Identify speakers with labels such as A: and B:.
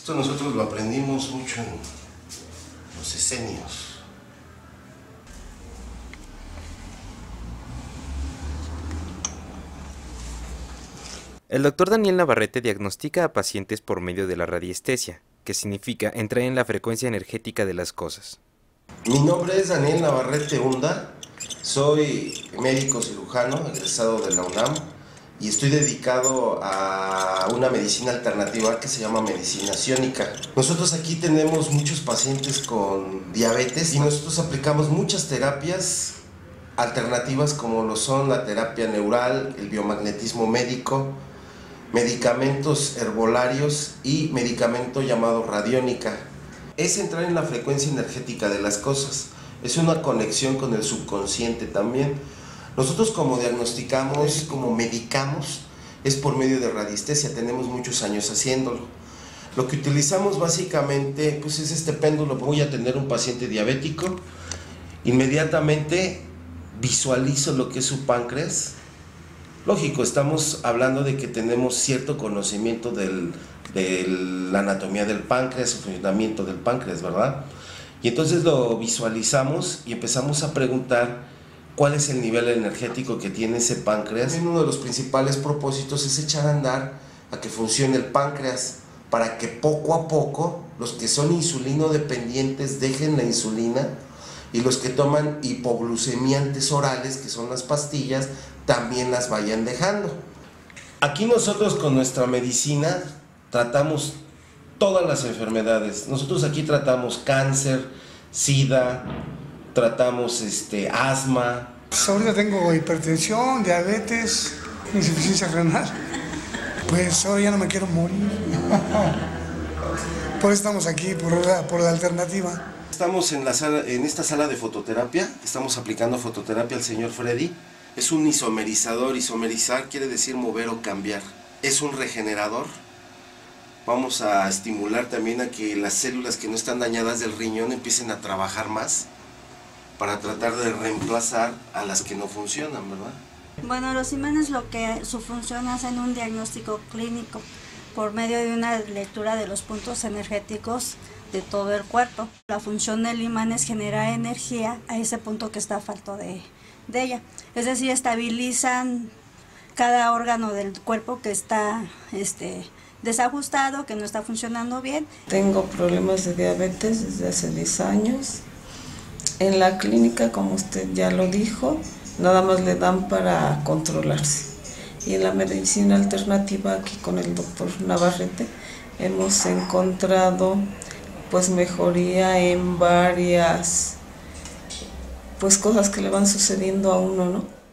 A: Esto nosotros lo aprendimos mucho en los esenios.
B: El doctor Daniel Navarrete diagnostica a pacientes por medio de la radiestesia, que significa entrar en la frecuencia energética de las cosas.
A: Mi nombre es Daniel Navarrete Hunda, soy médico cirujano egresado de la UNAM y estoy dedicado a una medicina alternativa que se llama medicina ciónica. Nosotros aquí tenemos muchos pacientes con diabetes y nosotros aplicamos muchas terapias alternativas como lo son la terapia neural, el biomagnetismo médico, medicamentos herbolarios y medicamento llamado radiónica. Es entrar en la frecuencia energética de las cosas, es una conexión con el subconsciente también. Nosotros como diagnosticamos, como medicamos, es por medio de radiestesia, tenemos muchos años haciéndolo. Lo que utilizamos básicamente pues es este péndulo. Voy a tener un paciente diabético, inmediatamente visualizo lo que es su páncreas. Lógico, estamos hablando de que tenemos cierto conocimiento de la anatomía del páncreas, el funcionamiento del páncreas, ¿verdad? Y entonces lo visualizamos y empezamos a preguntar cuál es el nivel energético que tiene ese páncreas. Uno de los principales propósitos es echar a andar a que funcione el páncreas para que poco a poco los que son insulino dependientes dejen la insulina y los que toman hipoglucemiantes orales, que son las pastillas, también las vayan dejando. Aquí nosotros con nuestra medicina tratamos todas las enfermedades. Nosotros aquí tratamos cáncer, sida, tratamos asma.
C: Pues ahorita tengo hipertensión, diabetes, insuficiencia renal. Pues ahora ya no me quiero morir. Por eso estamos aquí, por la alternativa.
A: Estamos en esta sala de fototerapia, estamos aplicando fototerapia al señor Freddy. Es un isomerizador. Isomerizar quiere decir mover o cambiar. Es un regenerador. Vamos a estimular también a que las células que no están dañadas del riñón empiecen a trabajar más para tratar de reemplazar a las que no funcionan, ¿verdad?
D: Bueno, los imanes su función hacen un diagnóstico clínico por medio de una lectura de los puntos energéticos de todo el cuerpo. La función del imán es generar energía a ese punto que está falto de ella. Es decir, estabilizan cada órgano del cuerpo que está desajustado, que no está funcionando bien.
E: Tengo problemas de diabetes desde hace 10 años. En la clínica, como usted ya lo dijo, nada más le dan para controlarse. Y en la medicina alternativa, aquí con el doctor Navarrete, hemos encontrado pues mejoría en varias cosas que le van sucediendo a uno, ¿no?